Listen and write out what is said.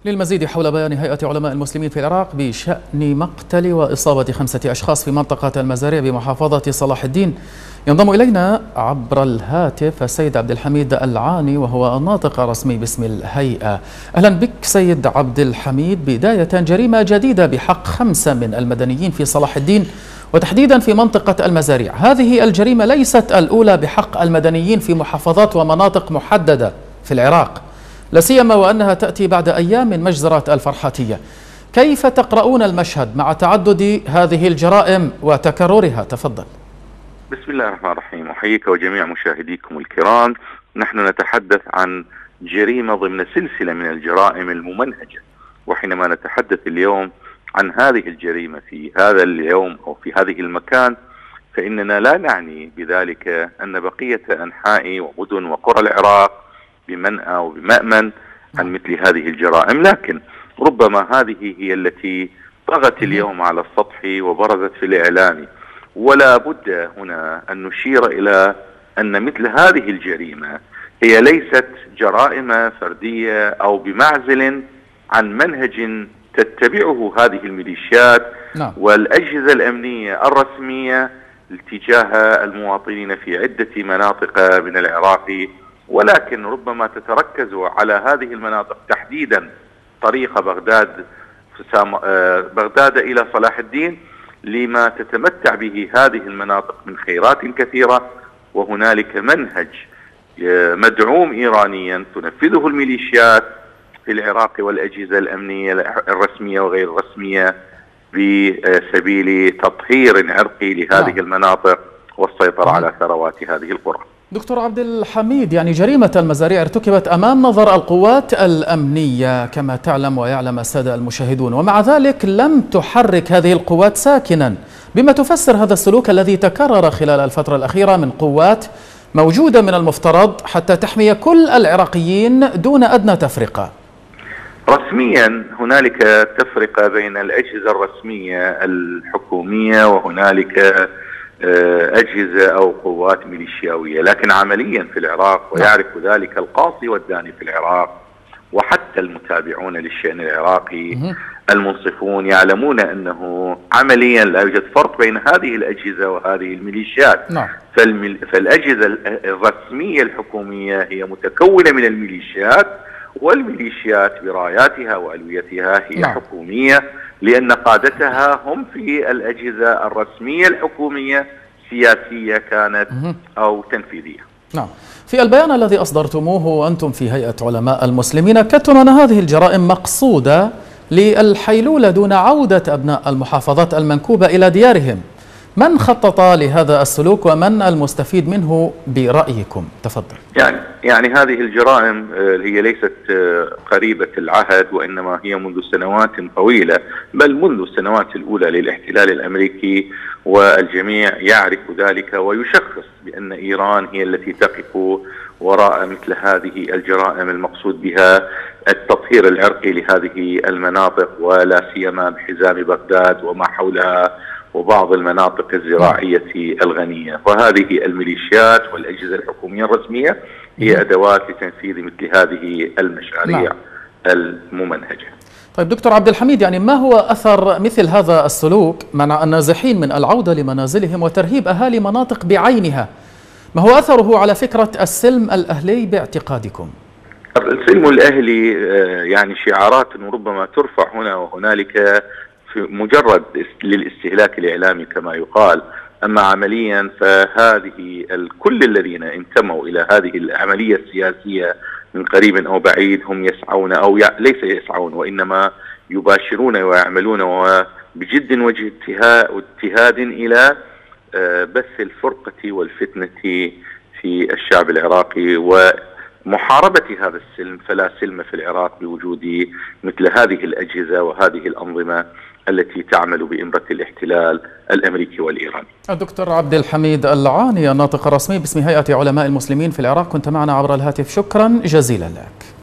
للمزيد حول بيان هيئة علماء المسلمين في العراق بشأن مقتل وإصابة 5 أشخاص في منطقة المزاريع بمحافظة صلاح الدين، ينضم إلينا عبر الهاتف السيد عبد الحميد العاني وهو الناطق الرسمي باسم الهيئة. أهلا بك سيد عبد الحميد. بداية، جريمة جديدة بحق 5 من المدنيين في صلاح الدين وتحديدا في منطقة المزاريع. هذه الجريمة ليست الأولى بحق المدنيين في محافظات ومناطق محددة في العراق، لا سيما وأنها تأتي بعد أيام من مجزرة الفرحاتية. كيف تقرؤون المشهد مع تعدد هذه الجرائم وتكررها؟ تفضل. بسم الله الرحمن الرحيم، أحييك وجميع مشاهديكم الكرام. نحن نتحدث عن جريمة ضمن سلسلة من الجرائم الممنهجة، وحينما نتحدث اليوم عن هذه الجريمة في هذا اليوم أو في هذه المكان، فإننا لا نعني بذلك أن بقية أنحاء ومدن وقرى العراق بمنأى وبمأمن عن مثل هذه الجرائم، لكن ربما هذه هي التي طغت اليوم على السطح وبرزت في الإعلام. ولا بد هنا أن نشير إلى أن مثل هذه الجريمة هي ليست جرائم فردية أو بمعزل عن منهج تتبعه هذه الميليشيات والأجهزة الأمنية الرسمية تجاه المواطنين في عدة مناطق من العراق، ولكن ربما تتركز على هذه المناطق تحديدا طريق بغداد إلى صلاح الدين، لما تتمتع به هذه المناطق من خيرات كثيرة، وهنالك منهج مدعوم إيرانيا تنفذه الميليشيات في العراق والأجهزة الأمنية الرسمية وغير الرسمية بسبيل تطهير عرقي لهذه المناطق والسيطرة على ثروات هذه القرى. دكتور عبد الحميد، يعني جريمة المزاريع ارتكبت أمام نظر القوات الأمنية كما تعلم ويعلم السادة المشاهدون، ومع ذلك لم تحرك هذه القوات ساكنا. بما تفسر هذا السلوك الذي تكرر خلال الفترة الأخيرة من قوات موجودة من المفترض حتى تحمي كل العراقيين دون أدنى تفرقة؟ رسميا هنالك تفرقة بين الأجهزة الرسمية الحكومية وهنالك أجهزة أو قوات ميليشياوية، لكن عمليا في العراق، ويعرف ذلك القاصي والداني في العراق وحتى المتابعون للشأن العراقي المنصفون يعلمون أنه عمليا لا يوجد فرق بين هذه الأجهزة وهذه الميليشيات. فالأجهزة الرسمية الحكومية هي متكونة من الميليشيات، والميليشيات براياتها وألويتها هي حكومية، لأن قادتها هم في الأجهزة الرسمية الحكومية سياسية كانت أو تنفيذية. نعم. في البيان الذي أصدرتموه وأنتم في هيئة علماء المسلمين أكدتم أن هذه الجرائم مقصودة للحيلولة دون عودة أبناء المحافظات المنكوبة إلى ديارهم. من خطط لهذا السلوك ومن المستفيد منه برأيكم؟ تفضل. يعني هذه الجرائم هي ليست قريبة العهد، وإنما هي منذ سنوات طويلة، بل منذ السنوات الأولى للاحتلال الأمريكي، والجميع يعرف ذلك ويشخص بأن إيران هي التي تقف وراء مثل هذه الجرائم المقصود بها التطهير العرقي لهذه المناطق، ولا سيما بحزام بغداد وما حولها وبعض المناطق الزراعية الغنية. وهذه الميليشيات والأجهزة الحكومية الرسمية هي أدوات لتنفيذ مثل هذه المشاريع الممنهجة. طيب دكتور عبد الحميد، يعني ما هو أثر مثل هذا السلوك منع النازحين من العودة لمنازلهم وترهيب أهالي مناطق بعينها؟ ما هو أثره على فكرة السلم الأهلي باعتقادكم؟ السلم الأهلي يعني شعارات ربما ترفع هنا وهنالك في مجرد للاستهلاك الإعلامي كما يقال، أما عمليا فهذه كل الذين انتموا إلى هذه العملية السياسية من قريب أو بعيد هم يسعون أو ليس يسعون وإنما يباشرون ويعملون وبجد وجه اجتهاد إلى بث الفرقة والفتنة في الشعب العراقي ومحاربة هذا السلم. فلا سلم في العراق بوجود مثل هذه الأجهزة وهذه الأنظمة التي تعمل بإمرة الاحتلال الأمريكي والإيراني. الدكتور عبد الحميد العاني، الناطق الرسمي باسم هيئة علماء المسلمين في العراق، كنت معنا عبر الهاتف. شكرا جزيلا لك.